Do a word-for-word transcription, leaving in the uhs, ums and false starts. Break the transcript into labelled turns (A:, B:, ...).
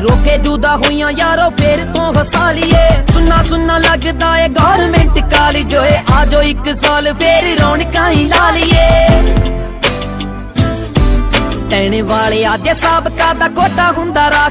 A: रोके जुदा हुईया यारो फिर तो हसा लिए। सुनना सुनना लगदा है गवर्नमेंट कॉलेज होए, आजो एक साल फिर रौनकां ही ला लिए। कहने वाले अज सबका दा गोटा हुंदा।